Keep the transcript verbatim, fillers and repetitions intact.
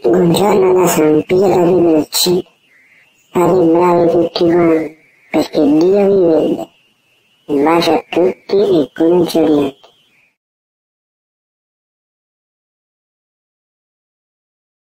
Buongiorno da San Pietro di Melci. Fate bravi tutti quanti, perché Dio vi vede. Un bacio a tutti e buona giornata.